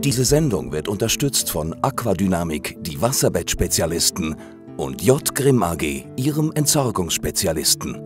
Diese Sendung wird unterstützt von Aquadynamik, die Wasserbettspezialisten, und J. Grimm AG, ihrem Entsorgungsspezialisten.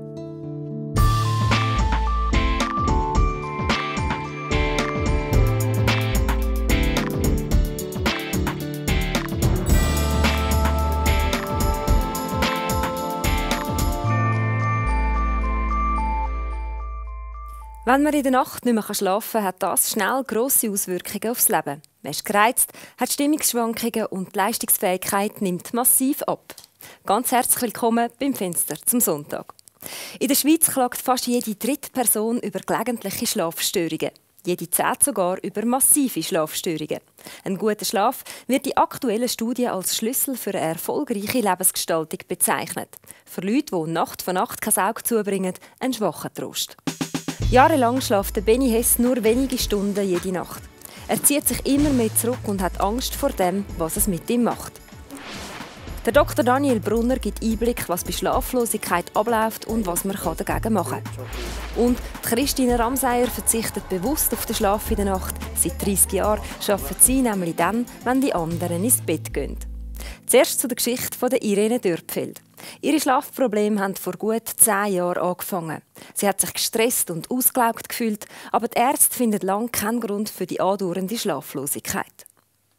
Wenn man in der Nacht nicht mehr schlafen kann, hat das schnell grosse Auswirkungen aufs Leben. Man ist gereizt, hat Stimmungsschwankungen und die Leistungsfähigkeit nimmt massiv ab. Ganz herzlich willkommen beim Fenster zum Sonntag. In der Schweiz klagt fast jede dritte Person über gelegentliche Schlafstörungen. Jede zehnte sogar über massive Schlafstörungen. Ein guter Schlaf wird in aktuellen Studien als Schlüssel für eine erfolgreiche Lebensgestaltung bezeichnet. Für Leute, die Nacht für Nacht kein Auge zubringen, ein schwacher Trost. Jahrelang schläft Benny Hess nur wenige Stunden jede Nacht. Er zieht sich immer mehr zurück und hat Angst vor dem, was es mit ihm macht. Der Dr. Daniel Brunner gibt Einblick, was bei Schlaflosigkeit abläuft und was man dagegen machen kann. Und Christine Ramseyer verzichtet bewusst auf den Schlaf in der Nacht. Seit 30 Jahren arbeitet sie nämlich dann, wenn die anderen ins Bett gehen. Zuerst zu der Geschichte von Irene Dörpfeld. Ihre Schlafprobleme haben vor gut 10 Jahren angefangen. Sie hat sich gestresst und ausgelaugt gefühlt, aber die Ärzte finden lange keinen Grund für die andauernde Schlaflosigkeit.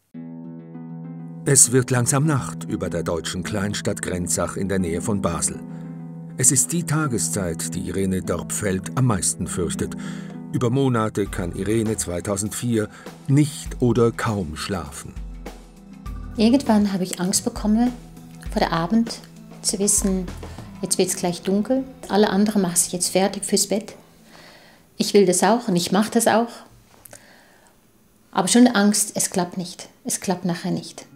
Es wird langsam Nacht über der deutschen Kleinstadt Grenzach in der Nähe von Basel. Es ist die Tageszeit, die Irene Dörpfeld am meisten fürchtet. Über Monate kann Irene 2004 nicht oder kaum schlafen. Irgendwann habe ich Angst bekommen vor dem Abend, zu wissen, jetzt wird es gleich dunkel, alle anderen machen sich jetzt fertig fürs Bett. Ich will das auch und ich mache das auch. Aber schon Angst, es klappt nicht. Es klappt nachher nicht.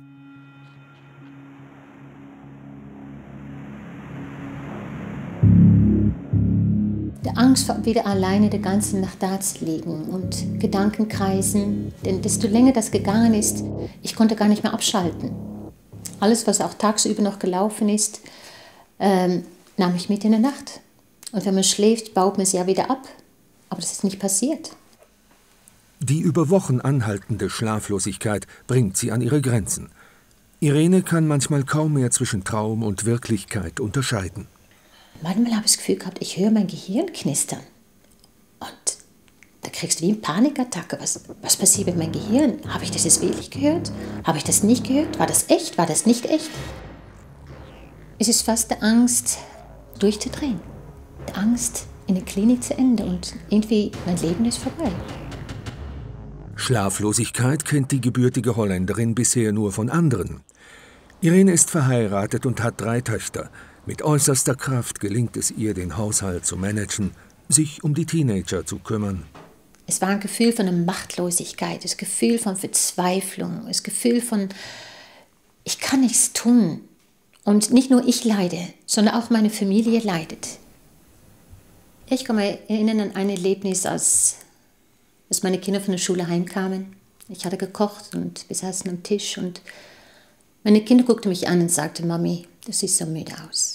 Die Angst vor wieder alleine die ganze Nacht da zu liegen und Gedanken kreisen. Denn desto länger das gegangen ist, ich konnte gar nicht mehr abschalten. Alles, was auch tagsüber noch gelaufen ist, nahm ich mit in der Nacht. Und wenn man schläft, baut man es ja wieder ab. Aber das ist nicht passiert. Die über Wochen anhaltende Schlaflosigkeit bringt sie an ihre Grenzen. Irene kann manchmal kaum mehr zwischen Traum und Wirklichkeit unterscheiden. Manchmal habe ich das Gefühl gehabt, ich höre mein Gehirn knistern. Und da kriegst du wie eine Panikattacke. Was passiert mit meinem Gehirn? Habe ich das jetzt wirklich gehört? Habe ich das nicht gehört? War das echt? War das nicht echt? Es ist fast die Angst, durchzudrehen. Die Angst, in der Klinik zu enden und irgendwie, mein Leben ist vorbei. Schlaflosigkeit kennt die gebürtige Holländerin bisher nur von anderen. Irene ist verheiratet und hat 3 Töchter. Mit äußerster Kraft gelingt es ihr, den Haushalt zu managen, sich um die Teenager zu kümmern. Es war ein Gefühl von einer Machtlosigkeit, das Gefühl von Verzweiflung, das Gefühl von, ich kann nichts tun. Und nicht nur ich leide, sondern auch meine Familie leidet. Ich kann mich erinnern an ein Erlebnis, als meine Kinder von der Schule heimkamen. Ich hatte gekocht und wir saßen am Tisch und meine Kinder guckten mich an und sagten, Mami, du siehst so müde aus.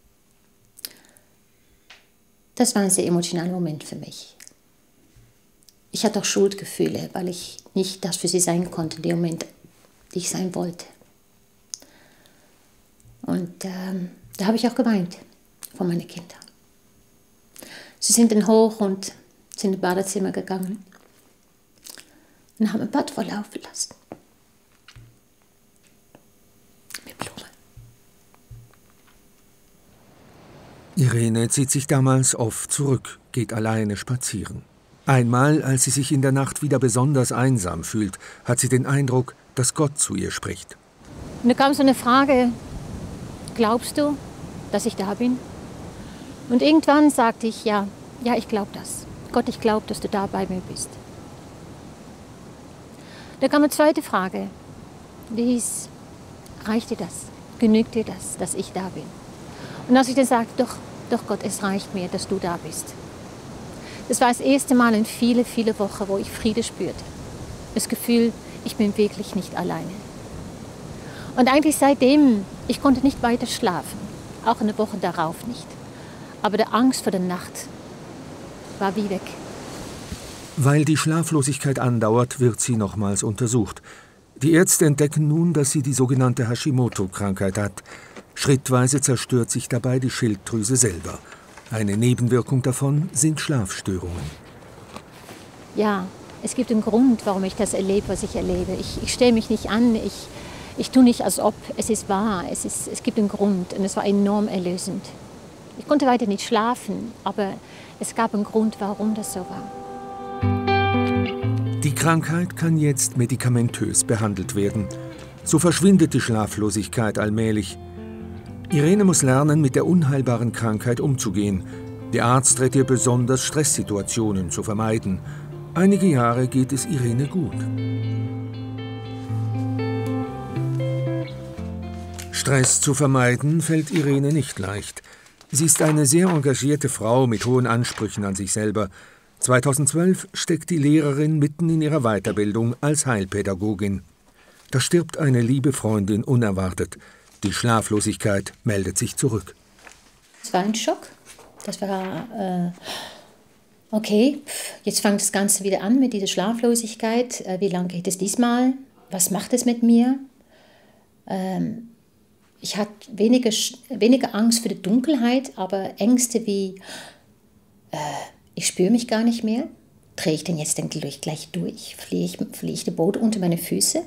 Das war ein sehr emotionaler Moment für mich. Ich hatte auch Schuldgefühle, weil ich nicht das für sie sein konnte, in dem Moment, die ich sein wollte. Und da habe ich auch geweint vor meinen Kindern. Sie sind dann hoch und sind ins Badezimmer gegangen und haben ein Bad volllaufen lassen. Mit Blumen. Irene zieht sich damals oft zurück, geht alleine spazieren. Einmal, als sie sich in der Nacht wieder besonders einsam fühlt, hat sie den Eindruck, dass Gott zu ihr spricht. Und da kam so eine Frage, glaubst du, dass ich da bin? Und irgendwann sagte ich, ja, ich glaube das. Gott, ich glaube, dass du da bei mir bist. Da kam eine zweite Frage, die hieß, reicht dir das? Genügt dir das, dass ich da bin? Und als ich dann sagte, doch Gott, es reicht mir, dass du da bist. Das war das erste Mal in viele Wochen, wo ich Friede spürte. Das Gefühl, ich bin wirklich nicht alleine. Und eigentlich seitdem, ich konnte nicht weiter schlafen, auch eine Woche darauf nicht. Aber die Angst vor der Nacht war wie weg. Weil die Schlaflosigkeit andauert, wird sie nochmals untersucht. Die Ärzte entdecken nun, dass sie die sogenannte Hashimoto-Krankheit hat. Schrittweise zerstört sich dabei die Schilddrüse selber. Eine Nebenwirkung davon sind Schlafstörungen. Ja, es gibt einen Grund, warum ich das erlebe, was ich erlebe. Ich stelle mich nicht an, ich tue nicht, als ob. Es ist wahr, es gibt einen Grund und es war enorm erlösend. Ich konnte weiter nicht schlafen, aber es gab einen Grund, warum das so war. Die Krankheit kann jetzt medikamentös behandelt werden. So verschwindet die Schlaflosigkeit allmählich. Irene muss lernen, mit der unheilbaren Krankheit umzugehen. Der Arzt rät ihr besonders, Stresssituationen zu vermeiden. Einige Jahre geht es Irene gut. Stress zu vermeiden fällt Irene nicht leicht. Sie ist eine sehr engagierte Frau mit hohen Ansprüchen an sich selber. 2012 steckt die Lehrerin mitten in ihrer Weiterbildung als Heilpädagogin. Da stirbt eine liebe Freundin unerwartet. Die Schlaflosigkeit meldet sich zurück. Es war ein Schock. Das war, okay, jetzt fängt das Ganze wieder an mit dieser Schlaflosigkeit. Wie lange geht es diesmal? Was macht es mit mir? Ich hatte weniger Angst vor der Dunkelheit, aber Ängste wie, ich spüre mich gar nicht mehr. Drehe ich denn jetzt gleich durch? Fliege ich der Boden unter meine Füße?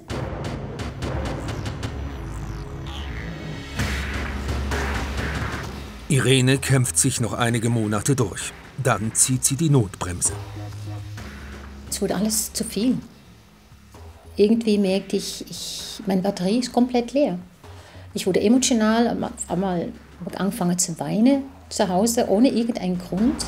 Irene kämpft sich noch einige Monate durch. Dann zieht sie die Notbremse. Es wurde alles zu viel. Irgendwie merkte ich, meine Batterie ist komplett leer. Ich wurde emotional, einmal angefangen zu weinen zu Hause, ohne irgendeinen Grund.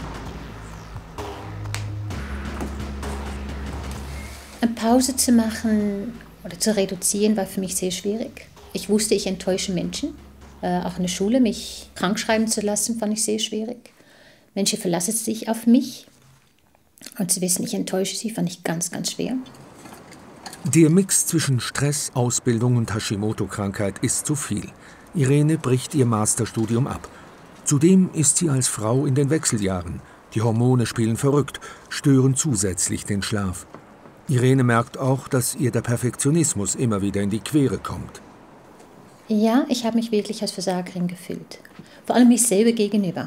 Eine Pause zu machen oder zu reduzieren war für mich sehr schwierig. Ich wusste, ich enttäusche Menschen. Auch in der Schule, mich krank schreiben zu lassen, fand ich sehr schwierig. Menschen verlassen sich auf mich. Und zu wissen, ich enttäusche sie, fand ich ganz, ganz schwer. Der Mix zwischen Stress, Ausbildung und Hashimoto-Krankheit ist zu viel. Irene bricht ihr Masterstudium ab. Zudem ist sie als Frau in den Wechseljahren. Die Hormone spielen verrückt, stören zusätzlich den Schlaf. Irene merkt auch, dass ihr der Perfektionismus immer wieder in die Quere kommt. Ja, ich habe mich wirklich als Versagerin gefühlt. Vor allem mich selber gegenüber.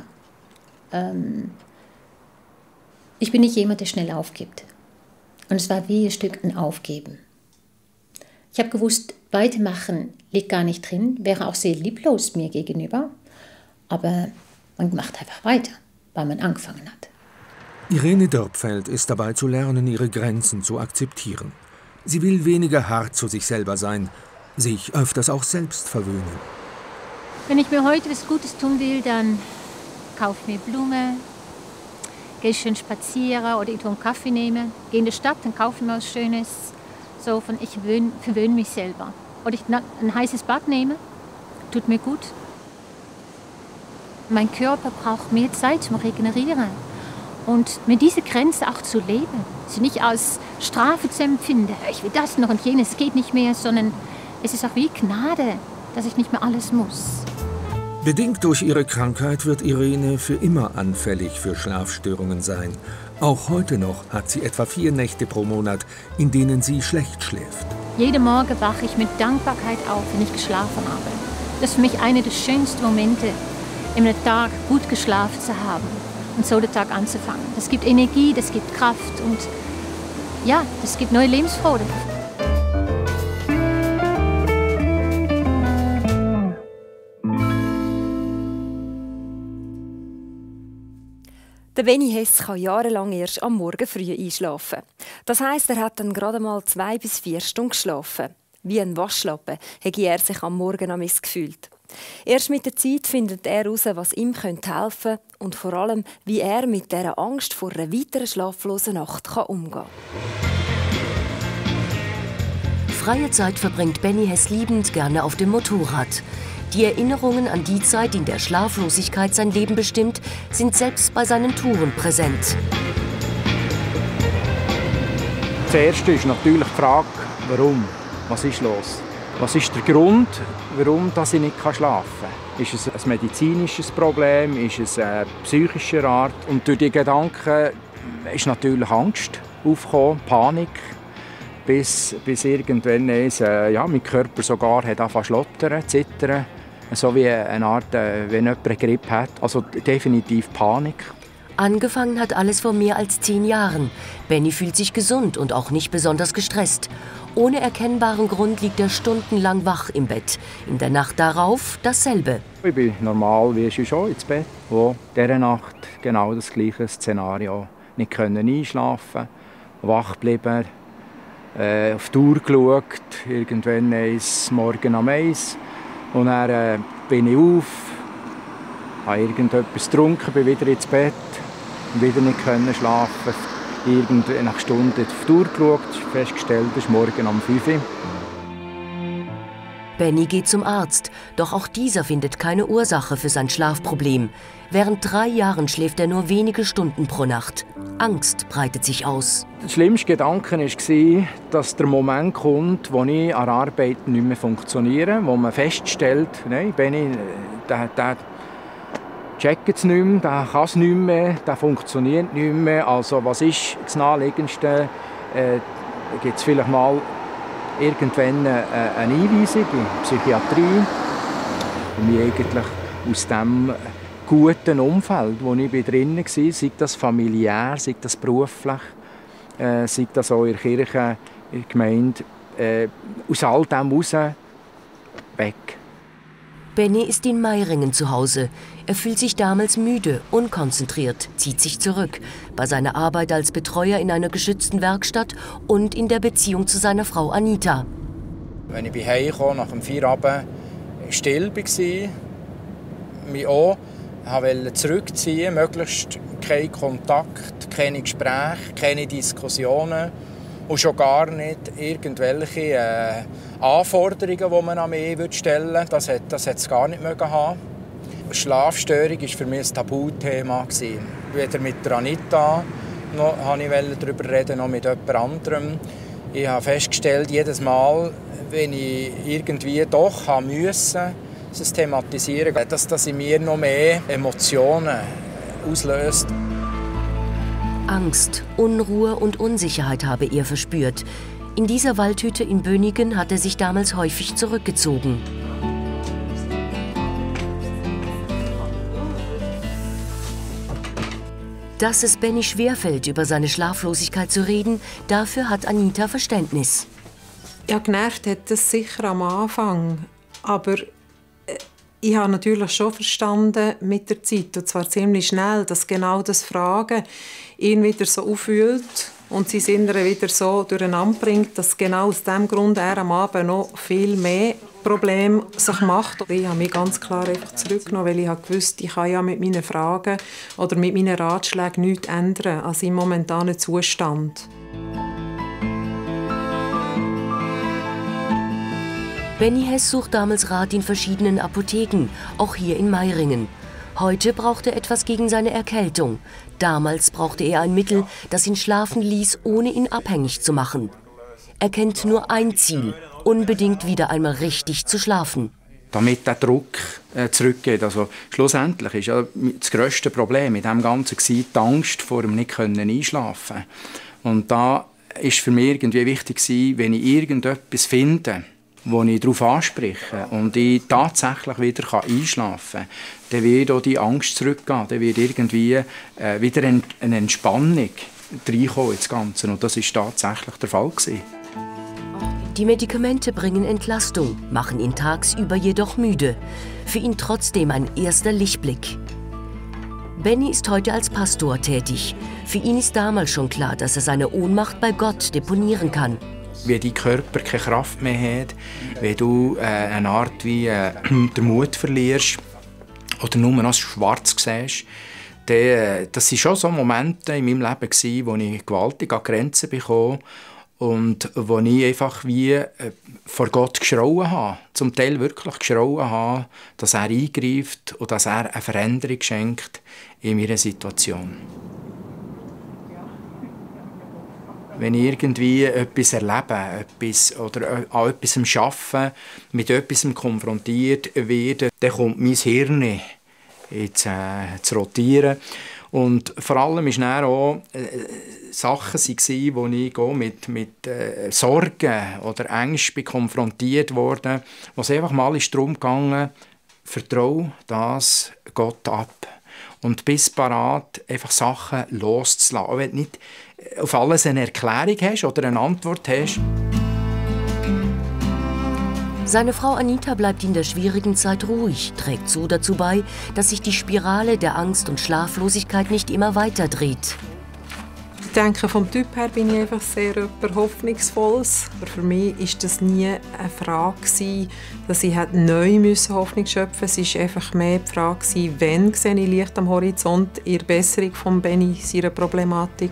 Ich bin nicht jemand, der schnell aufgibt. Und es war wie ein Stück ein Aufgeben. Ich habe gewusst, weitermachen liegt gar nicht drin, wäre auch sehr lieblos mir gegenüber. Aber man macht einfach weiter, weil man angefangen hat. Irene Dörpfeld ist dabei zu lernen, ihre Grenzen zu akzeptieren. Sie will weniger hart zu sich selber sein, sich öfters auch selbst verwöhnen. Wenn ich mir heute was Gutes tun will, dann kaufe ich mir Blumen, gehe schön spazieren oder ich einen Kaffee nehmen, gehe in die Stadt und kaufe mir was Schönes. So von ich verwöhne mich selber. Oder ich ein heißes Bad nehme, tut mir gut. Mein Körper braucht mehr Zeit zum Regenerieren. Und mit dieser Grenze auch zu leben, sie nicht als Strafe zu empfinden, ich will das noch und jenes, es geht nicht mehr, sondern es ist auch wie Gnade, dass ich nicht mehr alles muss. Bedingt durch ihre Krankheit wird Irene für immer anfällig für Schlafstörungen sein. Auch heute noch hat sie etwa 4 Nächte pro Monat, in denen sie schlecht schläft. Jeden Morgen wache ich mit Dankbarkeit auf, wenn ich geschlafen habe. Das ist für mich einer der schönsten Momente, im Tag gut geschlafen zu haben und so den Tag anzufangen. Das gibt Energie, das gibt Kraft und ja, das gibt neue Lebensfreude. Der Benny Hess kann jahrelang erst am Morgen früh einschlafen. Das heisst, er hat dann gerade mal 2 bis 4 Stunden geschlafen. Wie ein Waschlappen hätte er sich am Morgen amigs gefühlt. Erst mit der Zeit findet er heraus, was ihm helfen könnte und vor allem, wie er mit dieser Angst vor einer weiteren schlaflosen Nacht umgehen kann. Freie Zeit verbringt Benny Hess liebend gerne auf dem Motorrad. Die Erinnerungen an die Zeit, in der Schlaflosigkeit sein Leben bestimmt, sind selbst bei seinen Touren präsent. Das Erste ist natürlich die Frage, warum? Was ist los? Was ist der Grund, warum ich nicht schlafen kann? Ist es ein medizinisches Problem? Ist es eine psychische Art? Und durch die Gedanken ist natürlich Angst aufgekommen, Panik, bis irgendwann mein Körper sogar hat angefangen zu schlottern, zittern, so wie eine Art, wenn jemand eine Grippe hat, also definitiv Panik. Angefangen hat alles vor mehr als 10 Jahren. Benny fühlt sich gesund und auch nicht besonders gestresst. Ohne erkennbaren Grund liegt er stundenlang wach im Bett. In der Nacht darauf dasselbe. Ich bin normal wie schon ins Bett. Wo diese Nacht genau das gleiche Szenario. Nicht können einschlafen, wach bleiben, auf die Uhr geschaut, irgendwann morgen um 1. Und dann bin ich auf, habe irgendetwas getrunken, bin wieder ins Bett, wieder nicht können schlafen. Nach Stunden auf die Uhr geschaut, festgestellt, es ist morgen um 5 Uhr. Benny geht zum Arzt, doch auch dieser findet keine Ursache für sein Schlafproblem. Während 3 Jahren schläft er nur wenige Stunden pro Nacht. Angst breitet sich aus. Der schlimmste Gedanke war, dass der Moment kommt, wo ich an der Arbeit nicht mehr funktioniere, wo man feststellt, nein, Benny, der checkt es nicht mehr, der kann es nicht mehr, der funktioniert nicht mehr. Also was ist das Naheliegendste? Gibt es vielleicht mal irgendwann eine Einweisung in die Psychiatrie, um mich eigentlich aus dem guten Umfeld, wo ich drin war, sei das familiär, sei das beruflich, sei das auch in der Kirche, in der Gemeinde, aus all dem raus weg. Benny ist in Meiringen zu Hause. Er fühlt sich damals müde, unkonzentriert, zieht sich zurück. Bei seiner Arbeit als Betreuer in einer geschützten Werkstatt und in der Beziehung zu seiner Frau Anita. Wenn ich nach Hause kam, nach dem Feierabend still war, mich auch zurückziehen, möglichst keinen Kontakt, keine Gespräche, keine Diskussionen und schon gar nicht irgendwelche Anforderungen, die man an mich stellen würde. Das hätte es gar nicht haben. Schlafstörung war für mich ein Tabuthema. Weder mit der Anita wollte ich darüber reden, noch mit jemand anderem. Ich habe festgestellt, jedes Mal, wenn ich irgendwie doch musste, es thematisieren, dass das in mir noch mehr Emotionen auslöst. Angst, Unruhe und Unsicherheit habe er verspürt. In dieser Waldhütte in Bönigen hat er sich damals häufig zurückgezogen. Dass es Benny schwerfällt, über seine Schlaflosigkeit zu reden, dafür hat Anita Verständnis. Ja, genervt hat das sicher am Anfang, aber ich habe natürlich schon verstanden mit der Zeit, und zwar ziemlich schnell, dass genau das Fragen ihn wieder so aufwühlt und sein Innere wieder so durcheinander bringt, dass genau aus diesem Grund er am Abend noch viel mehr Probleme sich macht. Ich habe mich ganz klar einfach zurückgenommen, weil ich wusste, ich kann ja mit meinen Fragen oder mit meinen Ratschlägen nichts ändern an seinem momentanen Zustand. Benny Hess sucht damals Rat in verschiedenen Apotheken, auch hier in Meiringen. Heute braucht er etwas gegen seine Erkältung. Damals brauchte er ein Mittel, das ihn schlafen ließ, ohne ihn abhängig zu machen. Er kennt nur ein Ziel: unbedingt wieder einmal richtig zu schlafen. Damit der Druck zurückgeht. Also, schlussendlich ist ja das grösste Problem in dem Ganzen die Angst vor dem nicht einschlafen. Und da war für mich irgendwie wichtig, wenn ich irgendetwas finde, wo ich darauf anspreche und ich tatsächlich wieder einschlafen kann, dann wird auch die Angst zurückgehen. Dann wird irgendwie wieder eine Entspannung reinkommen ins Ganze. Und das war tatsächlich der Fall. Die Medikamente bringen Entlastung, machen ihn tagsüber jedoch müde. Für ihn trotzdem ein erster Lichtblick. Benny ist heute als Pastor tätig. Für ihn ist damals schon klar, dass er seine Ohnmacht bei Gott deponieren kann. Wenn dein Körper keine Kraft mehr hat, wenn du eine Art wie den Mut verlierst oder nur noch schwarz siehst, das waren schon so Momente in meinem Leben, wo ich gewaltig an Grenzen bekam und wo ich einfach wie vor Gott geschrauen habe. Zum Teil wirklich geschrauen habe, dass er eingreift und dass er eine Veränderung schenkt in meiner Situation. Wenn ich irgendwie etwas erlebe oder an etwas arbeite, mit etwas konfrontiert werde, dann kommt mein Hirn zu rotieren. Und vor allem waren dann auch Sachen, wo ich auch mit Sorgen oder Ängsten konfrontiert wurde, wo es einfach mal darum ging, vertraue das Gott ab. Und bist parat, einfach Sachen loszulassen. Auch wenn du nicht auf alles eine Erklärung hast oder eine Antwort hast. Seine Frau Anita bleibt in der schwierigen Zeit ruhig, trägt so dazu bei, dass sich die Spirale der Angst und Schlaflosigkeit nicht immer weiter dreht. Ich denke, vom Typ her bin ich einfach sehr hoffnungsvolles. Aber für mich war das nie eine Frage, dass ich neu Hoffnung schöpfen musste. Es war einfach mehr die Frage, wann sehe ich Licht am Horizont in der Besserung von Benny, seiner Problematik.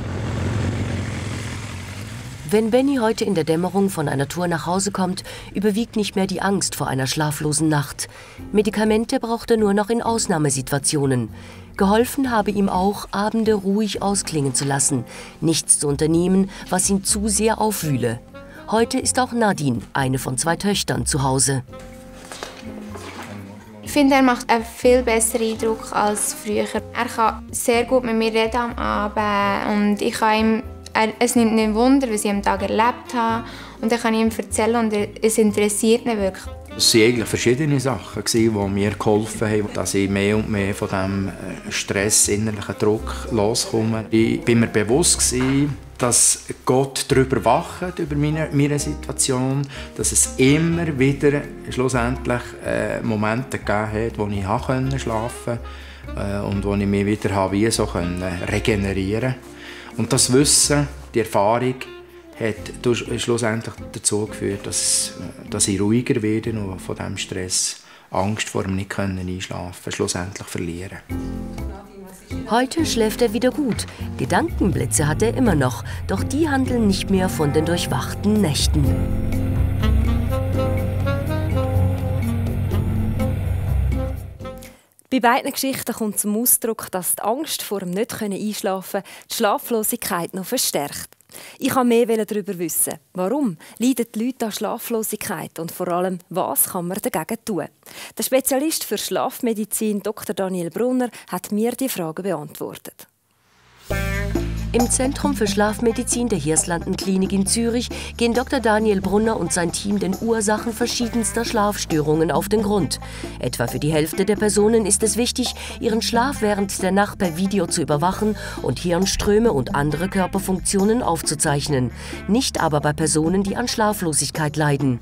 Wenn Benny heute in der Dämmerung von einer Tour nach Hause kommt, überwiegt nicht mehr die Angst vor einer schlaflosen Nacht. Medikamente braucht er nur noch in Ausnahmesituationen. Geholfen habe ihm auch, Abende ruhig ausklingen zu lassen, nichts zu unternehmen, was ihn zu sehr aufwühle. Heute ist auch Nadine, eine von 2 Töchtern, zu Hause. Ich finde, er macht einen viel besseren Eindruck als früher. Er kann sehr gut mit mir reden am Abend und ich kann ihm, es nimmt nicht Wunder, was ich am Tag erlebt habe. Und dann kann ich ihm erzählen und es interessiert ihn wirklich. Es waren eigentlich verschiedene Sachen, die mir geholfen haben, dass ich mehr und mehr von diesem Stress, innerlichen Druck loskomme. Ich war mir bewusst, dass Gott darüber wacht, über meine Situation, dass es immer wieder schlussendlich Momente gegeben hat, wo ich schlafen konnte und wo ich mich wieder regenerieren konnte. Und das Wissen, die Erfahrung, hat schlussendlich dazu geführt, dass ich ruhiger werde und von diesem Stress, Angst vor dem nicht einschlafen, schlussendlich verliere. Heute schläft er wieder gut. Gedankenblitze hat er immer noch, doch die handeln nicht mehr von den durchwachten Nächten. Bei beiden Geschichten kommt zum Ausdruck, dass die Angst vor dem Nicht-Einschlafen die Schlaflosigkeit noch verstärkt. Ich wollte mehr darüber wissen. Warum leiden die Leute an Schlaflosigkeit und vor allem, was kann man dagegen tun? Der Spezialist für Schlafmedizin Dr. Daniel Brunner hat mir die Frage beantwortet. Im Zentrum für Schlafmedizin der Hirslanden-Klinik in Zürich gehen Dr. Daniel Brunner und sein Team den Ursachen verschiedenster Schlafstörungen auf den Grund. Etwa für die Hälfte der Personen ist es wichtig, ihren Schlaf während der Nacht per Video zu überwachen und Hirnströme und andere Körperfunktionen aufzuzeichnen. Nicht aber bei Personen, die an Schlaflosigkeit leiden.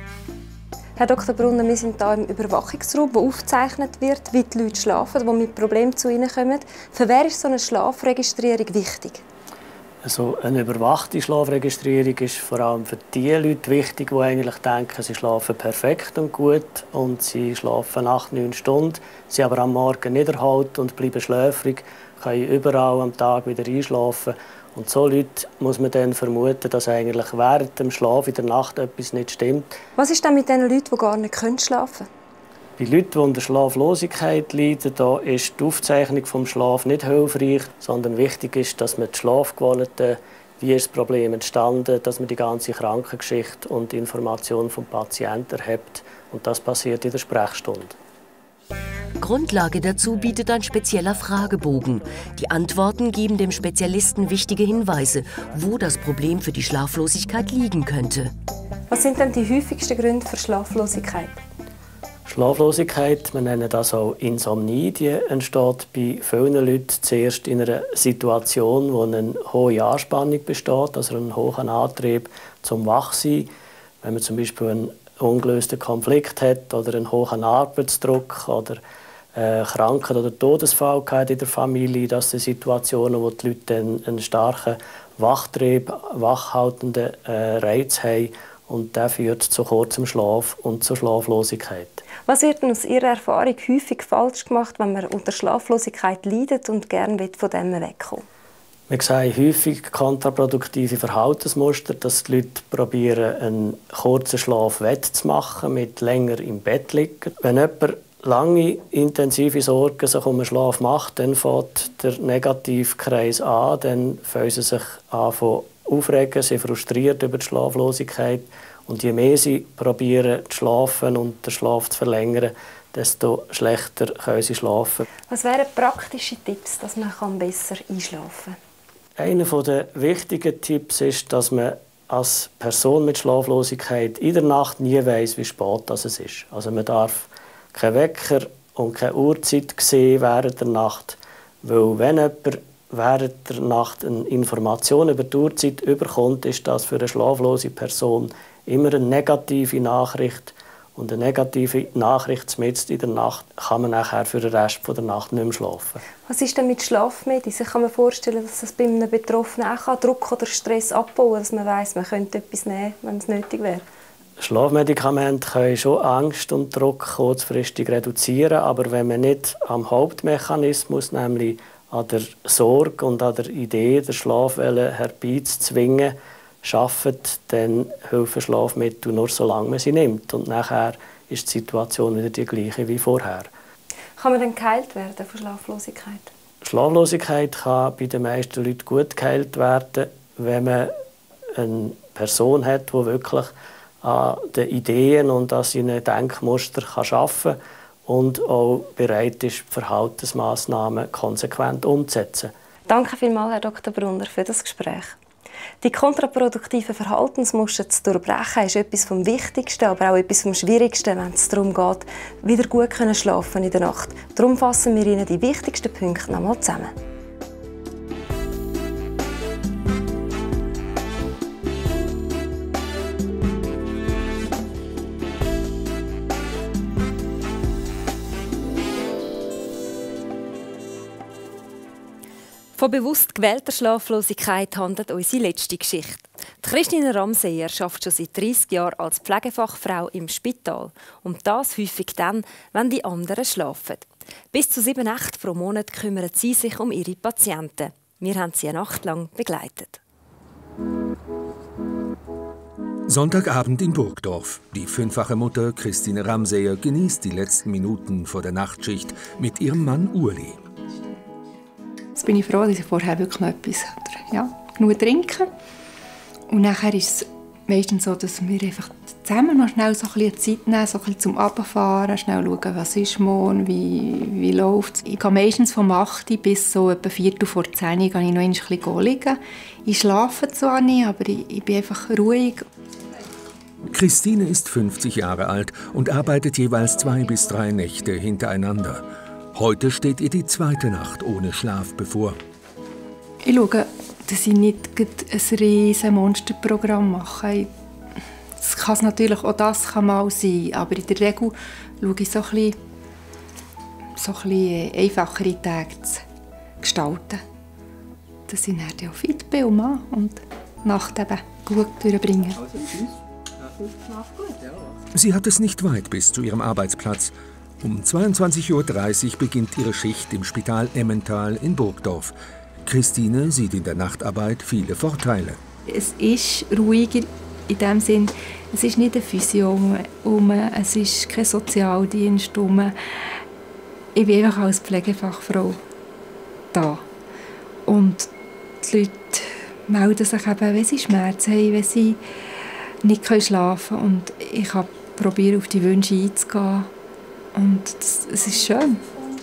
Herr Dr. Brunner, wir sind hier im Überwachungsraum, wo aufgezeichnet wird, wie die Leute schlafen, die mit Problemen zu ihnen kommen. Für wen ist so eine Schlafregistrierung wichtig? Also eine überwachte Schlafregistrierung ist vor allem für die Leute wichtig, die eigentlich denken, sie schlafen perfekt und gut und sie schlafen 8-9 Stunden, sie aber am Morgen nicht erhalten und bleiben schläfrig, können überall am Tag wieder einschlafen. Und so Leute muss man dann vermuten, dass eigentlich während dem Schlaf in der Nacht etwas nicht stimmt. Was ist denn mit den Leuten, die gar nicht schlafen können? Bei Leuten, die unter Schlaflosigkeit leiden, da ist die Aufzeichnung vom Schlaf nicht hilfreich, sondern wichtig ist, dass man die Schlafgewohnheiten, wie ist das Problem entstanden, dass man die ganze Krankengeschichte und die Information vom Patienten erhebt. Und das passiert in der Sprechstunde. Grundlage dazu bietet ein spezieller Fragebogen. Die Antworten geben dem Spezialisten wichtige Hinweise, wo das Problem für die Schlaflosigkeit liegen könnte. Was sind denn die häufigsten Gründe für Schlaflosigkeit? Schlaflosigkeit, wir nennen das auch Insomnie, die entsteht bei vielen Leuten zuerst in einer Situation, wo eine hohe Anspannung besteht, also einen hohen Antrieb zum Wachsein. Wenn man zum Beispiel einen ungelösten Konflikt hat oder einen hohen Arbeitsdruck oder Krankheit oder Todesfall in der Familie, das sind Situationen, wo die Leute einen starken Wachtrieb, wachhaltenden Reiz haben und der führt zu kurzem Schlaf und zur Schlaflosigkeit. Was wird denn aus Ihrer Erfahrung häufig falsch gemacht, wenn man unter Schlaflosigkeit leidet und gerne von dem wegkommen? Wir sehen häufig kontraproduktive Verhaltensmuster, dass die Leute probieren, einen kurzen Schlaf wettzumachen, mit länger im Bett liegen. Wenn jemand lange intensive Sorgen sich um den Schlaf macht, dann fängt der Negativkreis an, dann fangen sie sich an aufregen, sie frustriert über die Schlaflosigkeit. Und je mehr sie probieren zu schlafen und den Schlaf zu verlängern, desto schlechter können sie schlafen. Was wären praktische Tipps, dass man besser einschlafen kann? Einer der wichtigen Tipps ist, dass man als Person mit Schlaflosigkeit in der Nacht nie weiss, wie spät es ist. Also man darf keinen Wecker und keine Uhrzeit sehen während der Nacht, weil wenn jemand während der Nacht eine Information über die Uhrzeit überkommt, ist das für eine schlaflose Person immer eine negative Nachricht. Und eine negative Nachricht mitten in der Nacht kann man nachher für den Rest der Nacht nicht mehr schlafen. Was ist denn mit Schlafmedizin? Ich kann mir vorstellen, dass das bei einem Betroffenen auch Druck oder Stress abbauen kann, dass man weiss, man könnte etwas nehmen, wenn es nötig wäre. Schlafmedikamente können schon Angst und Druck kurzfristig reduzieren, aber wenn man nicht am Hauptmechanismus, nämlich an der Sorge und an der Idee, der Schlafwelle herbeizuzwingen, arbeitet, dann helfen Schlafmittel nur, solange man sie nimmt. Und nachher ist die Situation wieder die gleiche wie vorher. Kann man dann geheilt werden von Schlaflosigkeit? Schlaflosigkeit kann bei den meisten Leuten gut geheilt werden, wenn man eine Person hat, die wirklich an den Ideen und an seinen Denkmustern arbeiten kann und auch bereit ist, Verhaltensmaßnahmen konsequent umzusetzen. Danke vielmals, Herr Dr. Brunner, für das Gespräch. Die kontraproduktiven Verhaltensmuster zu durchbrechen, ist etwas vom Wichtigsten, aber auch etwas vom Schwierigsten, wenn es darum geht, wieder gut schlafen in der Nacht. Darum fassen wir Ihnen die wichtigsten Punkte noch einmal zusammen. Von bewusst gewählter Schlaflosigkeit handelt unsere letzte Geschichte. Die Christine Ramseyer arbeitet schon seit 30 Jahren als Pflegefachfrau im Spital. Und das häufig dann, wenn die anderen schlafen. Bis zu 7 Nächte pro Monat kümmert sie sich um ihre Patienten. Wir haben sie eine Nacht lang begleitet. Sonntagabend in Burgdorf. Die 5-fache Mutter Christine Ramseyer genießt die letzten Minuten vor der Nachtschicht mit ihrem Mann Ueli. Jetzt bin ich froh, dass ich vorher wirklich noch etwas genug trinke. Und nachher ist es meistens so, dass wir einfach zusammen noch schnell so ein bisschen Zeit nehmen, so ein bisschen zum Runterfahren, schnell schauen, was ist morgen, wie läuft es. Ich gehe meistens vom 8 bis so etwa 9:45 gehe ich noch ein bisschen liegen. Ich schlafe zwar nicht, aber ich bin einfach ruhig. Christine ist 50 Jahre alt und arbeitet jeweils 2 bis 3 Nächte hintereinander. Heute steht ihr die 2. Nacht ohne Schlaf bevor. Ich schaue, dass ich nicht ein riesiges Monsterprogramm mache. Das kann natürlich auch das kann mal sein, aber in der Regel schaue ich so ein bisschen einfachere Tage zu gestalten. Dass ich dann auch fit bin und die Nacht eben gut durchbringe. Sie hat es nicht weit bis zu ihrem Arbeitsplatz. Um 22:30 Uhr beginnt ihre Schicht im Spital Emmental in Burgdorf. Christine sieht in der Nachtarbeit viele Vorteile. Es ist ruhiger in dem Sinn, es ist nicht eine Physio, es ist kein Sozialdienst. Ich bin einfach als Pflegefachfrau da. Und die Leute melden sich eben, wenn sie Schmerzen haben, wenn sie nicht schlafen können. Und ich probiere auf die Wünsche einzugehen. Und es ist schön.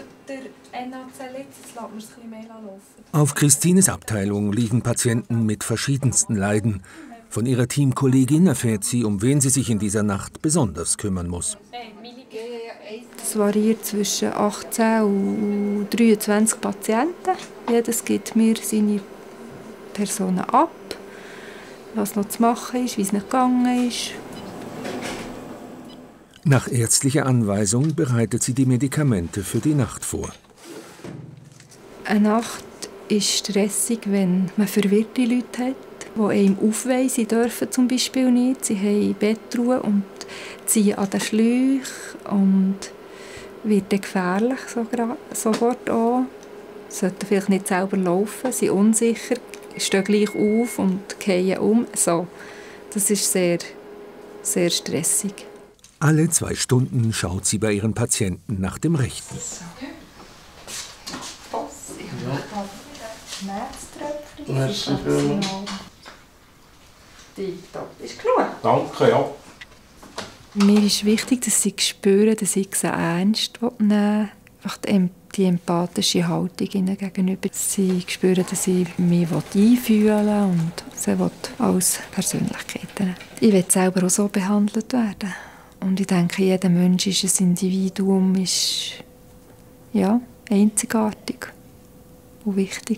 Auf Christines Abteilung liegen Patienten mit verschiedensten Leiden. Von ihrer Teamkollegin erfährt sie, um wen sie sich in dieser Nacht besonders kümmern muss. Es variiert zwischen 18 und 23 Patienten. Jedes gibt mir seine Personen ab, was noch zu machen ist, wie es nicht gegangen ist. Nach ärztlicher Anweisung bereitet sie die Medikamente für die Nacht vor. Eine Nacht ist stressig, wenn man verwirrte Leute hat, die einem aufweisen dürfen, zum Beispiel nicht. Sie haben Bettruhe und ziehen an den Schläuchen und wird dann gefährlich sofort an. Sollten vielleicht nicht selber laufen, sind unsicher, stehen gleich auf und fallen um. So. Das ist sehr, sehr stressig. Alle 2 Stunden schaut sie bei ihren Patienten nach dem Rechten. Die Top ist genug. Danke, ja. Mir ist wichtig, dass sie spüren, dass ich sie ernst nehmen will. Die empathische Haltung ihnen gegenüber. Sie spüren, dass ich mich einfühlen will und sie als Persönlichkeiten. Ich will selber auch so behandelt werden. Und ich denke, jeder Mensch ist ein Individuum, ist einzigartig und wichtig.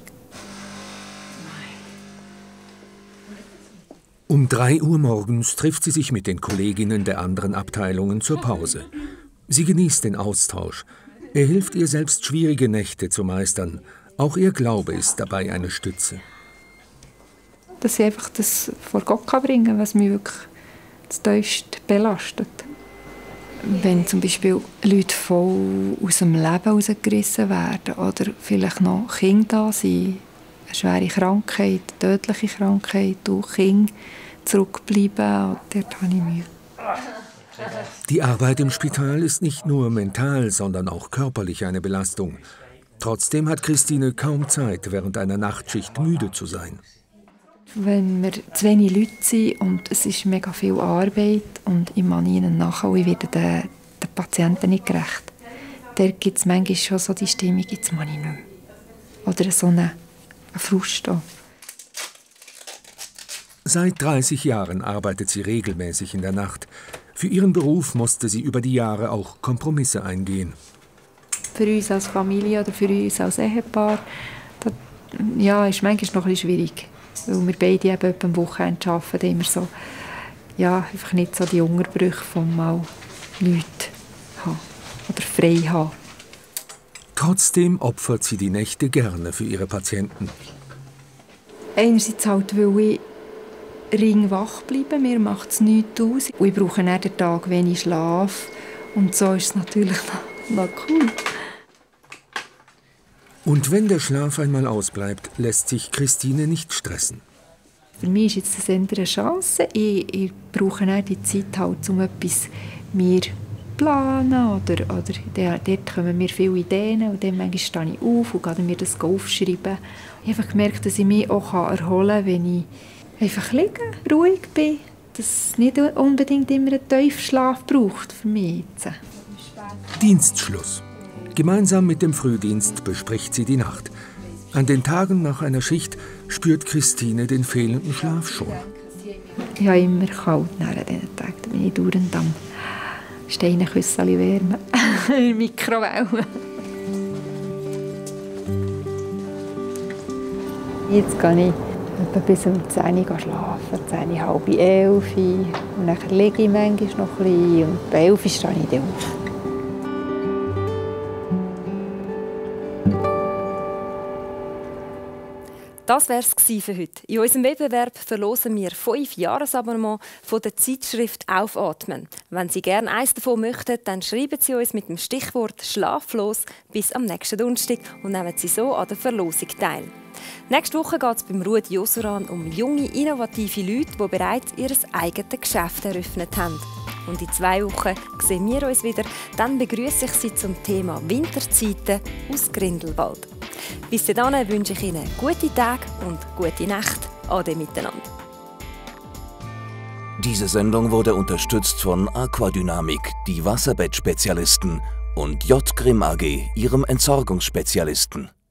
Um 3 Uhr morgens trifft sie sich mit den Kolleginnen der anderen Abteilungen zur Pause. Sie genießt den Austausch. Er hilft ihr, selbst schwierige Nächte zu meistern. Auch ihr Glaube ist dabei eine Stütze. Dass ich einfach das vor Gott bringen kann, was mich wirklich das tiefst belastet. Wenn zum Beispiel Leute voll aus dem Leben herausgerissen werden oder vielleicht noch Kinder da sind, eine schwere Krankheit, eine tödliche Krankheit, und Kinder zurückbleiben, dort habe ich Mühe. Die Arbeit im Spital ist nicht nur mental, sondern auch körperlich eine Belastung. Trotzdem hat Christine kaum Zeit, während einer Nachtschicht müde zu sein. Wenn wir zu wenig Leute sind und es ist mega viel Arbeit und ich mache ihnen nachher und ich werde den Patienten nicht gerecht, da gibt es manchmal schon so die Stimmung, jetzt mache ich nicht mehr. Oder so einen Frust auch. Seit 30 Jahren arbeitet sie regelmäßig in der Nacht. Für ihren Beruf musste sie über die Jahre auch Kompromisse eingehen. Für uns als Familie oder für uns als Ehepaar ist manchmal noch ein bisschen schwierig. Weil wir beide eben am Wochenende arbeiten, immer so, einfach nicht so die Unterbrüche von mal nichts haben oder frei haben. Trotzdem opfert sie die Nächte gerne für ihre Patienten. Einerseits halt, weil ich ringwach bleibe, mir macht es nichts aus. Und ich brauche dann den Tag wenig Schlaf. Und so ist es natürlich noch cool. Und wenn der Schlaf einmal ausbleibt, lässt sich Christine nicht stressen. Für mich ist jetzt eine Chance. Ich brauche dann die Zeit, halt, um etwas mir zu planen. Oder dort kommen mir viele Ideen. Und dann manchmal stehe ich auf und gehe mir das aufschreiben. Ich habe gemerkt, dass ich mich auch erholen kann, wenn ich einfach liege, ruhig bin, dass es nicht unbedingt immer einen Tiefschlaf braucht für mich jetzt. Dienstschluss. Gemeinsam mit dem Frühdienst bespricht sie die Nacht. An den Tagen nach einer Schicht spürt Christine den fehlenden Schlaf schon. Ich habe immer kalt nach diesen Tagen. Da bin ich dauernd am Steinenküsseli wärmen in der Mikrowelle. Jetzt gehe ich etwa bis um 10 Uhr schlafen, 10, halb 11 Uhr. Und dann liege ich manchmal noch ein bisschen und bei 11 Uhr stehe ich dann auf. Das war es für heute. In unserem Wettbewerb verlosen wir 5 Jahresabonnements von der Zeitschrift «Aufatmen». Wenn Sie gerne eines davon möchten, dann schreiben Sie uns mit dem Stichwort «Schlaflos» bis am nächsten Donnerstag und nehmen Sie so an der Verlosung teil. Nächste Woche geht es beim Rudi Josuran um junge, innovative Leute, die bereits ihr eigenes Geschäft eröffnet haben. Und in 2 Wochen sehen wir uns wieder. Dann begrüße ich Sie zum Thema Winterzeiten aus Grindelwald. Bis dahin wünsche ich Ihnen gute Tage und gute Nacht. Ade miteinander. Diese Sendung wurde unterstützt von Aquadynamik, die Wasserbettsspezialisten, und J. Grimm AG, ihrem Entsorgungsspezialisten.